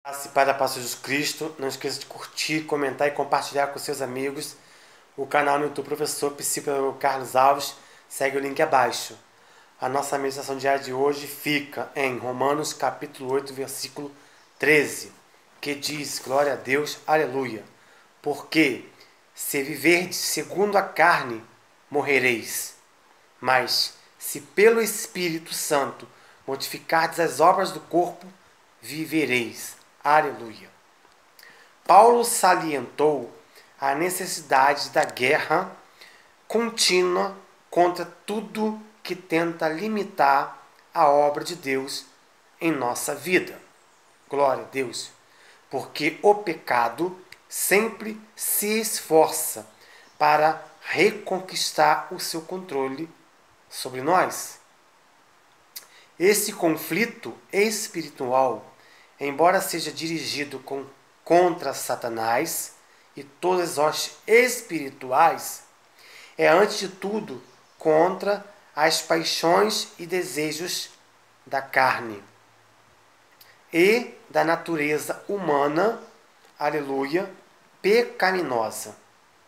Graça e paz da paz de Jesus Cristo. Não esqueça de curtir, comentar e compartilhar com seus amigos o canal no YouTube Professor Psicólogo Carlos Alves. Segue o link abaixo. A nossa meditação diária de hoje fica em Romanos capítulo 8, versículo 13, que diz: Glória a Deus, aleluia. Porque se viverdes segundo a carne, morrereis. Mas se pelo Espírito Santo mortificardes as obras do corpo, vivereis. Aleluia. Paulo salientou a necessidade da guerra contínua contra tudo que tenta limitar a obra de Deus em nossa vida. Glória a Deus. Porque o pecado sempre se esforça para reconquistar o seu controle sobre nós. Esse conflito espiritual, embora seja dirigido contra Satanás e todas as hostes espirituais, é antes de tudo contra as paixões e desejos da carne e da natureza humana, aleluia, pecaminosa.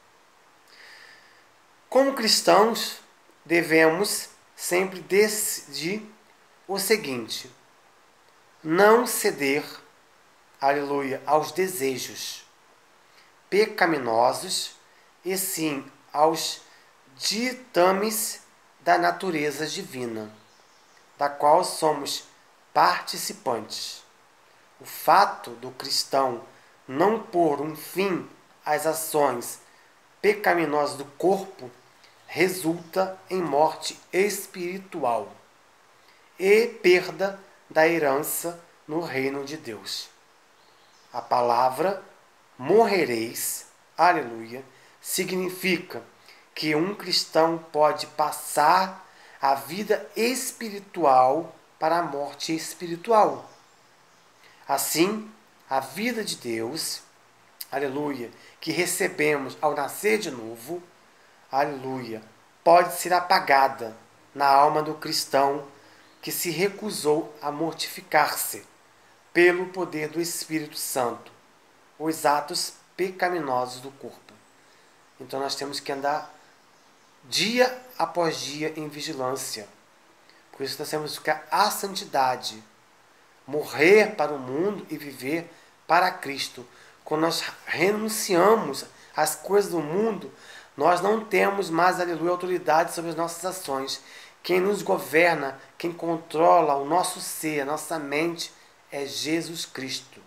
Como cristãos, devemos sempre decidir o seguinte: não ceder, aleluia, aos desejos pecaminosos e sim aos ditames da natureza divina, da qual somos participantes. O fato do cristão não pôr um fim às ações pecaminosas do corpo resulta em morte espiritual e perda da herança no reino de Deus. A palavra morrereis, aleluia, significa que um cristão pode passar a vida espiritual para a morte espiritual. Assim, a vida de Deus, aleluia, que recebemos ao nascer de novo, aleluia, pode ser apagada na alma do cristão que se recusou a mortificar-se pelo poder do Espírito Santo, os atos pecaminosos do corpo. Então nós temos que andar dia após dia em vigilância. Por isso nós temos que buscar a santidade, morrer para o mundo e viver para Cristo. Quando nós renunciamos às coisas do mundo, nós não temos mais, aleluia, autoridade sobre as nossas ações. Quem nos governa, quem controla o nosso ser, a nossa mente, é Jesus Cristo.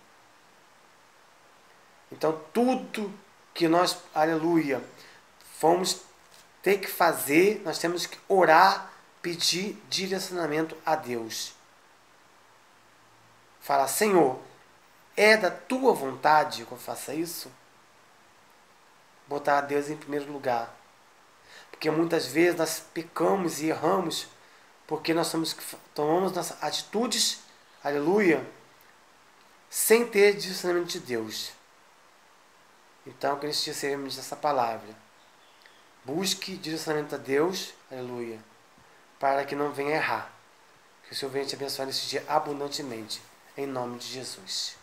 Então, tudo que nós, aleluia, vamos ter que fazer, nós temos que orar, pedir direcionamento a Deus. Falar: Senhor, é da tua vontade que eu faça isso? Botar a Deus em primeiro lugar. Porque muitas vezes nós pecamos e erramos porque nós tomamos nossas atitudes, aleluia, sem ter direcionamento de Deus. Então, que nós recebemos essa palavra. Busque direcionamento a Deus, aleluia, para que não venha errar. Que o Senhor venha te abençoar nesse dia abundantemente. Em nome de Jesus.